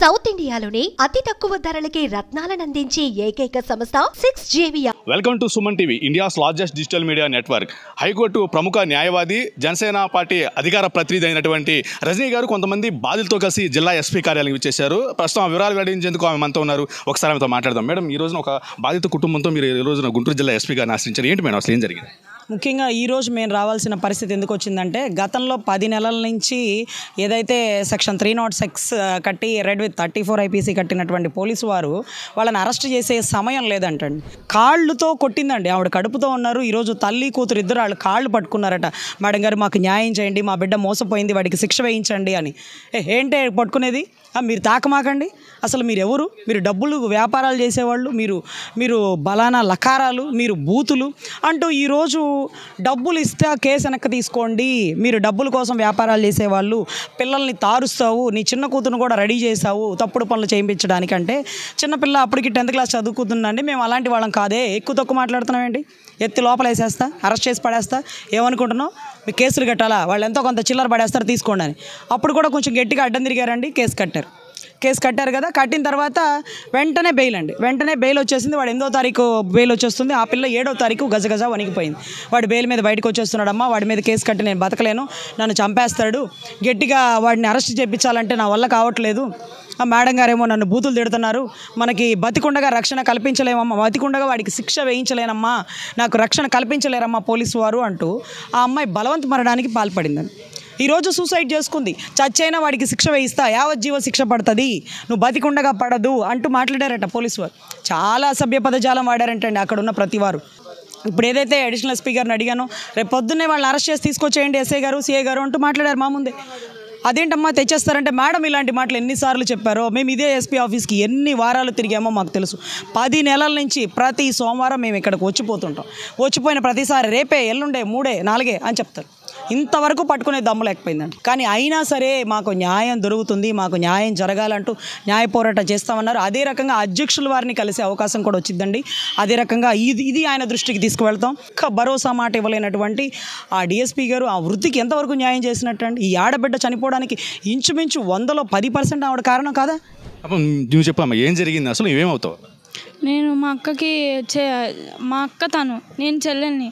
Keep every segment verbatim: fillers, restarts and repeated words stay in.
South ఇండియాలోనే అతి తక్కువ ధరలకి రత్నాలను అందించే ఏకైక సంస్థ సిక్స్ జేవియా. Welcome to Suman TV, India's largest digital media network. High court ప్రముఖ న్యాయవాది, జనసేన పార్టీ అధికార ప్రతినిధి అయినటువంటి రజనీ గారు కొంతమంది బాధితులతో కలిసి జిల్లా ఎస్పీ కార్యాలయం ఇచ్చేశారు. ప్రస్తుతం ఆ వివరాలు వెల్లడించేందుకు ఆమె మనతో ఉన్నారు. ఒకసారి ఆమెతో మాట్లాడదాం. మేడం, ఈ రోజున ఒక బాధిత కుటుంబంతో మీరు ఈ రోజున గుంటూరు జిల్లా ఎస్పీ గారిని ఆశ్రయించారు. ఏంటి మేడం అసలు ఏం జరిగింది? ముఖ్యంగా ఈరోజు మేము రావాల్సిన పరిస్థితి ఎందుకు వచ్చిందంటే, గతంలో పది నెలల నుంచి ఏదైతే సెక్షన్ త్రీ నాట్ సిక్స్ కట్టి read with thirty four IPC కట్టినటువంటి పోలీసు వారు వాళ్ళని అరెస్ట్ చేసే సమయం లేదంటండి. కాళ్ళుతో కొట్టిందండి. ఆవిడ కడుపుతో ఉన్నారు. ఈరోజు తల్లి కూతురు ఇద్దరు వాళ్ళు కాళ్ళు పట్టుకున్నారట. మేడం గారు మాకు న్యాయం చేయండి, మా బిడ్డ మోసపోయింది, వాడికి శిక్ష వేయించండి అని. ఏంటే పట్టుకునేది? మీరు తాకమాకండి. అసలు మీరు ఎవరు? మీరు డబ్బులు వ్యాపారాలు చేసేవాళ్ళు, మీరు మీరు బలానా లకారాలు, మీరు బూతులు అంటూ ఈరోజు డబ్బులు ఇస్తే కేసు వెనక్కి తీసుకోండి, మీరు డబ్బుల కోసం వ్యాపారాలు చేసేవాళ్ళు, పిల్లల్ని తారుస్తావు, నీ చిన్న కూతురును కూడా రెడీ చేసావు తప్పుడు పనులు చేయించడానికంటే. చిన్నపిల్ల అప్పటికి టెన్త్ క్లాస్ చదువుకుంటుందండి. మేము అలాంటి వాళ్ళం కాదే. ఎక్కువ తక్కువ మాట్లాడుతున్నామేంటి? ఎత్తి లోపల వేసేస్తా, అరెస్ట్ చేసి పడేస్తా. ఏమనుకుంటున్నావు? మీ కేసులు కట్టాలా? వాళ్ళు ఎంతో కొంత చిల్లర పడేస్తారు, తీసుకోండి అని. అప్పుడు కూడా కొంచెం గట్టిగా అడ్డం తిరిగారండి, కేసు కట్టారు. కేసు కట్టారు కదా, కట్టిన తర్వాత వెంటనే బెయిల్ అండి. వెంటనే బెయిల్ వచ్చేసింది. వాడు ఎనిమిదో తారీఖు బెయిల్ వచ్చేస్తుంది. ఆ పిల్ల ఏడో తారీఖు గజగజ వణికిపోయింది. వాడు బెయిల్ మీద బయటకు వచ్చేస్తున్నాడమ్మా, వాడి మీద కేసు కట్టి నేను బతకలేను, నన్ను చంపేస్తాడు, గట్టిగా వాడిని అరెస్ట్ చేయించాలంటే నా వల్ల కావట్లేదు, ఆ మేడం గారేమో నన్ను బూతులు తిడుతున్నారు, మనకి బతికుండగా రక్షణ కల్పించలేమమ్మా, బతికుండగా వాడికి శిక్ష వేయించలేనమ్మా, నాకు రక్షణ కల్పించలేరమ్మా పోలీసు వారు అంటూ ఆ అమ్మాయి బలవంత మరణానికి పాల్పడిందని. ఈరోజు సూసైడ్ చేసుకుంది. చచ్చైనా వాడికి శిక్ష వేయిస్తా, యావజ్జీవ శిక్ష పడుతుంది, నువ్వు బతికుండగా పడదు అంటూ మాట్లాడారట పోలీసు వారు. చాలా అసభ్య పదజాలం వాడారంటండి అక్కడ ఉన్న ప్రతి వారు. ఇప్పుడు ఏదైతే అడిషనల్ ఎస్పీ గారిని అడిగానో, రేపు పొద్దున్నే వాళ్ళని అరెస్ట్ చేసి తీసుకొచ్చేయండి ఎస్ఐ గారు, సిఐ గారు అంటూ మాట్లాడారు మా ముందే. అదేంటమ్మా తెచ్చేస్తారంటే, మేడం ఇలాంటి మాటలు ఎన్నిసార్లు చెప్పారో, మేము ఇదే ఎస్పీ ఆఫీస్కి ఎన్ని వారాలు తిరిగామో మాకు తెలుసు. పది నెలల నుంచి ప్రతి సోమవారం మేము ఇక్కడికి వచ్చిపోతుంటాం. వచ్చిపోయిన ప్రతిసారి రేపే, ఎల్లుండే, మూడే, నాలుగే అని చెప్తారు. ఇంతవరకు పట్టుకునే దమ్ము లేకపోయిందండి. కానీ అయినా సరే మాకు న్యాయం దొరుకుతుంది, మాకు న్యాయం జరగాలంటూ న్యాయ పోరాటం చేస్తామన్నారు. అదే రకంగా అధ్యక్షుల వారిని కలిసే అవకాశం కూడా వచ్చిందండి. అదే రకంగా ఇది ఇది ఆయన దృష్టికి తీసుకువెళ్తాం. భరోసా మాట ఇవ్వలేనటువంటి ఆ డిఎస్పీ గారు ఆ వృత్తికి ఎంతవరకు న్యాయం చేసినట్టు అండి? ఈ ఆడబిడ్డ చనిపోవడానికి ఇంచుమించు వందలో పది పర్సెంట్ ఆవిడ కారణం కాదా? నువ్వు చెప్పమ్మా, ఏం జరిగింది అసలు? ఏమవుతావు? నేను మా అక్కకి చే మా అక్క తను, నేను చెల్లెల్ని.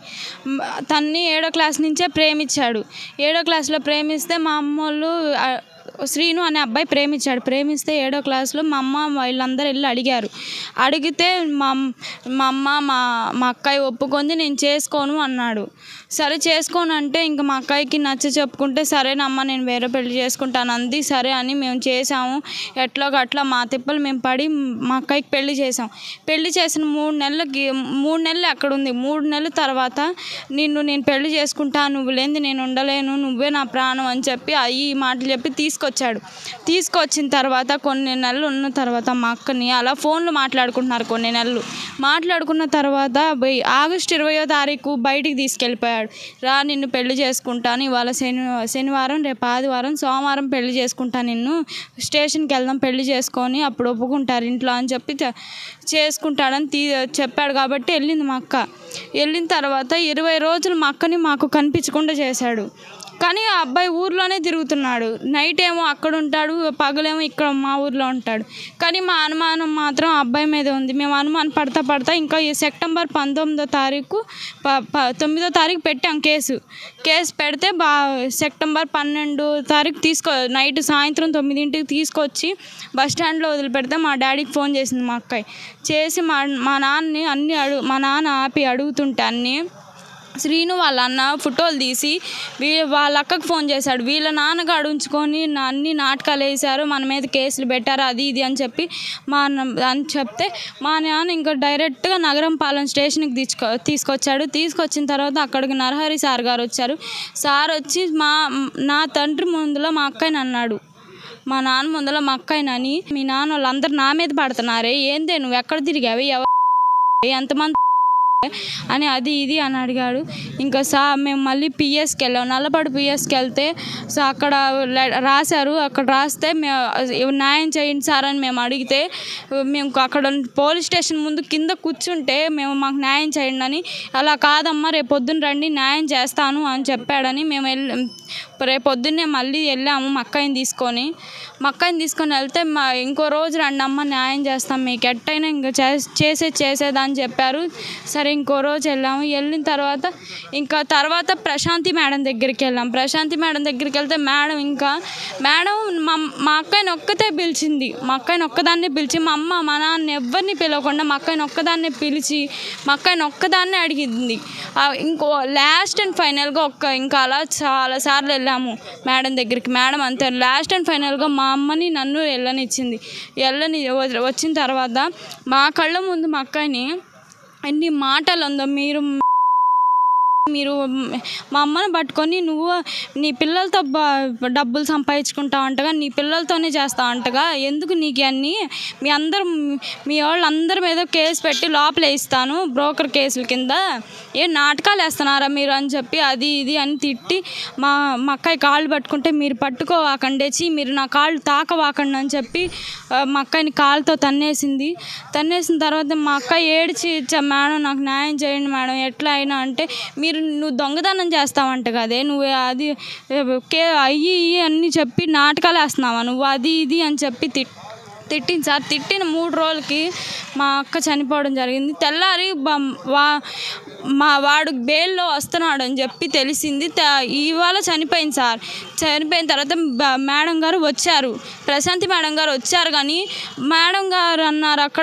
తన్ని ఏడో క్లాస్ నుంచే ప్రేమించాడు. ఏడో క్లాస్లో ప్రేమిస్తే మా అమ్మోళ్ళు శ్రీను అనే అబ్బాయి ప్రేమించాడు. ప్రేమిస్తే ఏడో క్లాస్లో మా అమ్మ వీళ్ళందరూ వెళ్ళి అడిగారు. అడిగితే మా మా అమ్మ మా మా అక్కయ్య ఒప్పుకుంది, నేను చేసుకోను అన్నాడు. సరే చేసుకోను అంటే ఇంకా మా అక్కయ్యకి నచ్చ చెప్పుకుంటే, సరేనమ్మ నేను వేరే పెళ్లి చేసుకుంటాను అంది. సరే అని మేము చేసాము. ఎట్లా అట్లా మా తిప్పలు మేము పడి మా అక్కయ్యకి పెళ్లి చేసాం. పెళ్లి చేసిన మూడు నెలలకి మూడు నెలలు అక్కడ ఉంది. మూడు నెలల తర్వాత నిన్ను నేను పెళ్లి చేసుకుంటా, నువ్వు లేనిది నేను ఉండలేను, నువ్వే నా ప్రాణం అని చెప్పి ఈ మాటలు చెప్పి తీసుకొచ్చాడు. తీసుకొచ్చిన తర్వాత కొన్ని నెలలు ఉన్న తర్వాత మా అక్కని అలా ఫోన్లు మాట్లాడుకుంటున్నారు. కొన్ని నెలలు మాట్లాడుకున్న తర్వాత ఆగస్టు ఇరవయో తారీఖు బయటికి తీసుకెళ్ళిపోయాడు. రా నిన్ను పెళ్లి చేసుకుంటాను, ఇవాళ శని శనివారం రేపు ఆదివారం, సోమవారం పెళ్లి చేసుకుంటా, నిన్ను స్టేషన్కి వెళ్దాం పెళ్లి చేసుకొని అప్పుడు ఒప్పుకుంటారు ఇంట్లో అని చెప్పి చేసుకుంటాడని తీ చెప్పాడు. కాబట్టి వెళ్ళింది మా అక్క. వెళ్ళిన తర్వాత ఇరవై రోజులు మా అక్కని మాకు కనిపించకుండా చేశాడు. కానీ ఆ అబ్బాయి ఊర్లోనే తిరుగుతున్నాడు. నైట్ ఏమో అక్కడ ఉంటాడు, పగలేమో ఇక్కడ మా ఊర్లో ఉంటాడు. కానీ మా అనుమానం మాత్రం ఆ అబ్బాయి మీద ఉంది. మేము అనుమానం పడతా పడతా ఇంకా ఈ సెప్టెంబర్ పంతొమ్మిదో తారీఖు ప ప తొమ్మిదో తారీఖు పెట్టాం కేసు. కేసు పెడితే బా సెప్టెంబర్ పన్నెండు తారీఖు తీసుకో నైట్ సాయంత్రం తొమ్మిదింటికి తీసుకొచ్చి బస్ స్టాండ్లో వదిలిపెడితే మా డాడీకి ఫోన్ చేసింది మా అక్కయ్య. చేసి మా మా నాన్నని అన్నీ అడుగు మా నాన్న ఆపి అడుగుతుంటే అన్నీ శ్రీను వాళ్ళ అన్న ఫోటోలు తీసి వీ వాళ్ళ అక్కకు ఫోన్ చేశాడు. వీళ్ళ నాన్నగాడు ఉంచుకొని అన్ని నాటకాలు వేశారు, మన మీద కేసులు పెట్టారు, అది ఇది అని చెప్పి మా అని చెప్తే మా నాన్న ఇంకా డైరెక్ట్గా నగరం పాలెం స్టేషన్కి తీసుకొ తీసుకొచ్చాడు. తీసుకొచ్చిన తర్వాత అక్కడికి నరహరి సార్ గారు వచ్చారు. సార్ వచ్చి మా నా తండ్రి ముందులో మా అక్కని అన్నాడు, మా నాన్న ముందులో మా అక్కని, మీ నాన్న వాళ్ళందరూ నా మీద పడుతున్నారే, ఏందే నువ్వు ఎక్కడ తిరిగావి, ఎవరు ఎంతమంది అని అది ఇది అని అడిగాడు. ఇంకా సా మేము మళ్ళీ పిఎస్కి వెళ్ళాం. నల్లపాడు పిఎస్కి వెళ్తే సో అక్కడ రాశారు. అక్కడ రాస్తే మేము న్యాయం చేయండి సార్ అని మేము అడిగితే, మేము అక్కడ పోలీస్ స్టేషన్ ముందు కింద కూర్చుంటే మేము మాకు న్యాయం చేయండి అని, అలా కాదమ్మా రేపు పొద్దున్న రండి న్యాయం చేస్తాను అని చెప్పాడని మేము వెళ్ళి రేపు పొద్దున్నే మళ్ళీ వెళ్ళాము మా అక్కయ్యని తీసుకొని మా అక్కయ్యని తీసుకొని వెళ్తే మా ఇంకో రోజు రండి అమ్మ న్యాయం చేస్తాం మీకు ఎట్టయినా ఇంకా చేసే చేసేదా అని చెప్పారు. సరే ఇంకో రోజు వెళ్ళాము. వెళ్ళిన తర్వాత ఇంకా తర్వాత ప్రశాంతి మేడం దగ్గరికి వెళ్ళాం. ప్రశాంతి మేడం దగ్గరికి వెళ్తే మేడం ఇంకా మేడం మా మా అక్కయ్యని ఒక్కతే పిలిచింది. మా అక్కయ్యని ఒక్కదాన్నే పిలిచి మా అమ్మ మా నాన్న ఎవరిని పిలవకుండా మా అక్కయ్యని ఒక్కదాన్నే పిలిచి మా అక్కయ్యని ఒక్కదాన్నే అడిగింది. ఇంకో లాస్ట్ అండ్ ఫైనల్గా ఒక్క ఇంకా అలా చాలాసార్లు వెళ్ళాము మేడం దగ్గరికి. మేడం అంతే లాస్ట్ అండ్ ఫైనల్గా మా అమ్మని నన్ను వెళ్ళనిచ్చింది. వెళ్ళని వచ్చిన తర్వాత మా కళ్ళ ముందు మా అక్కని ఎన్ని మాటలు ఉందో, మీరు మీరు మా అమ్మని పట్టుకొని నువ్వు నీ పిల్లలతో డబ్బులు సంపాదించుకుంటావు అంటగా, నీ పిల్లలతోనే చేస్తావు అంటగా, ఎందుకు నీకు అన్నీ మీ అందరు మీ వాళ్ళందరి మీద కేసు పెట్టి లోపల వేస్తాను బ్రోకర్ కేసుల కింద, ఏ నాటకాలు వేస్తున్నారా మీరు అని చెప్పి అది ఇది అని తిట్టి మా మా అక్కయ్య కాళ్ళు పట్టుకుంటే మీరు పట్టుకోవాకండేచి మీరు నా కాళ్ళు తాకవాకండి అని చెప్పి మా అక్కయ్యని కాళ్ళతో తన్నేసింది. తన్నేసిన తర్వాత మా అక్క ఏడ్చి మేడం నాకు న్యాయం చేయండి మేడం ఎట్లా అయినా అంటే, మీరు నువ్వు దొంగతనం చేస్తావంట కదే, నువ్వు అది కే అయ్యి అన్నీ చెప్పి నాటకాలు వేస్తున్నావా నువ్వు అది ఇది అని చెప్పి తిట్ తిట్టింది సార్. తిట్టిన మూడు రోజులకి మా అక్క చనిపోవడం జరిగింది. తెల్లారి వా మా వాడు బెయిల్లో వస్తున్నాడు అని చెప్పి తెలిసింది. ఇవాళ చనిపోయింది సార్. చనిపోయిన తర్వాత మేడం గారు వచ్చారు, ప్రశాంతి మేడం గారు వచ్చారు. కానీ మేడం గారు అన్నారు అక్కడ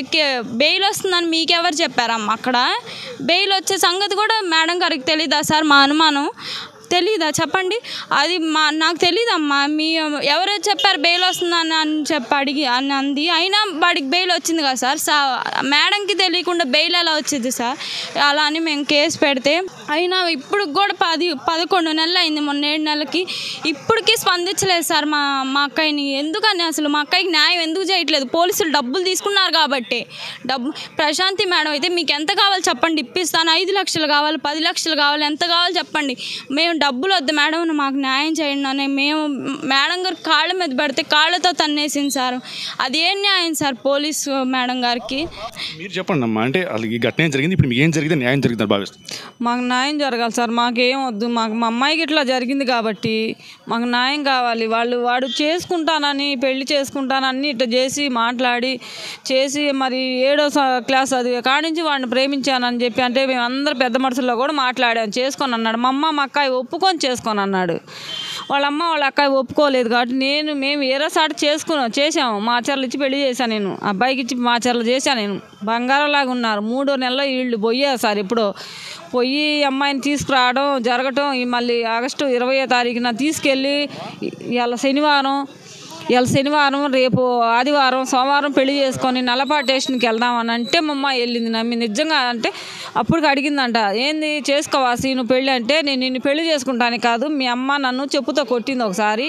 బెయిల్ వస్తుందని మీకెవరు చెప్పారమ్మా? అక్కడ బెయిల్ వచ్చే సంగతి కూడా మేడం గారికి తెలీదా సార్? మా అనుమానం తెలీదా చెప్పండి? అది మా నాకు తెలీదమ్మా, మీ ఎవరో చెప్పారు బెయిల్ వస్తుందని అని చెప్పి అడిగి అని అంది. అయినా వాడికి బెయిల్ వచ్చింది కదా సార్. సా మేడంకి తెలియకుండా బెయిల్ ఎలా వచ్చింది సార్? అలా అని మేము కేసు పెడితే అయినా ఇప్పుడు కూడా పది పదకొండు నెలలు అయింది, మొన్న ఏడు నెలలకి ఇప్పటికీ స్పందించలేదు సార్ మా మా అక్కయ్యని. ఎందుకని అసలు మా అక్కయ్యకి న్యాయం ఎందుకు చేయట్లేదు? పోలీసులు డబ్బులు తీసుకున్నారు కాబట్టి. డబ్బు ప్రశాంతి మేడం అయితే మీకు ఎంత కావాలి చెప్పండి ఇప్పిస్తాను, ఐదు లక్షలు కావాలి పది లక్షలు కావాలి ఎంత కావాలి చెప్పండి, మేము డబ్బులు వద్దు మేడం మాకు న్యాయం చేయండి అని మేము మేడం గారు కాళ్ళ మీద పెడితే కాళ్ళతో తన్నేసింది సార్. అదేం న్యాయం సార్ పోలీసు మేడం గారికి? మీరు చెప్పండి అమ్మా, అంటే ఈ ఘటన ఏం జరిగింది, ఇప్పుడు మీకు ఏం జరిగింది, న్యాయం జరిగిందని భావిస్తుంది? మాకు న్యాయం జరగాలి సార్, మాకేం వద్దు. మాకు మా అమ్మాయికి ఇట్లా జరిగింది కాబట్టి మాకు న్యాయం కావాలి. వాళ్ళు వాడు చేసుకుంటానని పెళ్లి చేసుకుంటానని ఇట్లా చేసి మాట్లాడి చేసి మరి ఏడో క్లాస్ అది కాడి నుంచి వాడిని ప్రేమించానని చెప్పి అంటే మేము అందరు పెద్ద మనుషుల్లో కూడా మాట్లాడాం. చేసుకొని అన్నాడు మా అమ్మ మా అక్క ఒప్పుకొని చేసుకొని అన్నాడు. వాళ్ళమ్మ వాళ్ళ అక్క ఒప్పుకోలేదు కాబట్టి నేను మేము వేరే సాటి చేసుకున్నాం చేసాము. మా చర్లు ఇచ్చి పెళ్లి చేశాను నేను, అబ్బాయికి ఇచ్చి మా చర్లు చేశాను నేను. బంగారంలాగా ఉన్నారు. మూడో నెలలో వీళ్ళు పోయారు సార్. ఇప్పుడు పోయి అమ్మాయిని తీసుకురావడం జరగటం మళ్ళీ ఆగస్టు ఇరవయో తారీఖున తీసుకెళ్ళి ఇవాళ శనివారం ఇవాళ శనివారం రేపు ఆదివారం సోమవారం పెళ్లి చేసుకొని నల్లపాటి స్టేషన్కి వెళ్దామని అంటే మా అమ్మ వెళ్ళింది నమ్మి నిజంగా. అంటే అప్పటికి అడిగిందంట ఏంది చేసుకోవాసి నువ్వు పెళ్ళి అంటే, నేను నిన్ను పెళ్లి చేసుకుంటాను కాదు మీ అమ్మ నన్ను చెప్పుతో కొట్టింది ఒకసారి,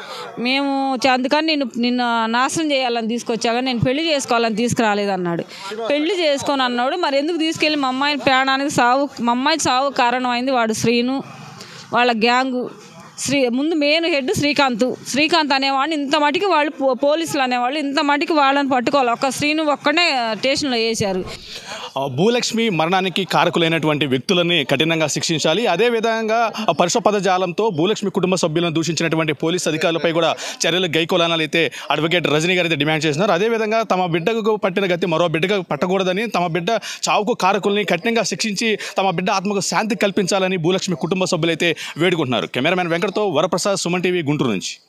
మేము అందుకని నిన్ను నిన్ను నాశనం చేయాలని తీసుకొచ్చాగా నేను పెళ్లి చేసుకోవాలని తీసుకురాలేదు అన్నాడు. పెళ్లి చేసుకొని అన్నాడు. మరి ఎందుకు తీసుకెళ్ళి మా అమ్మాయిని ప్రాణానికి సావు మా అమ్మాయి సావు కారణం అయింది వాడు శ్రీను వాళ్ళ గ్యాంగు. శ్రీ ముందు మెయిన్ హెడ్ శ్రీకాంత్ శ్రీకాంత్ అనేవాడిని ఇంత మటుకి వాళ్ళు పోలీసులు అనేవాళ్ళు ఇంత మటుకి వాళ్ళని పట్టుకోవాలి. ఒక శ్రీను ఒక్కడే స్టేషన్లో వేశారు. భూలక్ష్మి మరణానికి కారకులైనటువంటి వ్యక్తులని కఠినంగా శిక్షించాలి. అదేవిధంగా పరుష పదజాలంతో భూలక్ష్మి కుటుంబ సభ్యులను దూషించినటువంటి పోలీసు అధికారులపై కూడా చర్యలు గైకోలానాలు అయితే అడ్వకేట్ రజనీ గారు అయితే డిమాండ్ చేస్తున్నారు. అదేవిధంగా తమ బిడ్డకు పట్టిన గతి మరో బిడ్డకు పట్టకూడదని, తమ బిడ్డ చావుకు కారకుల్ని కఠినంగా శిక్షించి తమ బిడ్డ ఆత్మకు శాంతి కల్పించాలని భూలక్ష్మి కుటుంబ సభ్యులైతే వేడుకుంటున్నారు. కెమెరామెన్ వెంకటతో వరప్రసాద్, సుమన్ టీవీ, గుంటూరు నుంచి.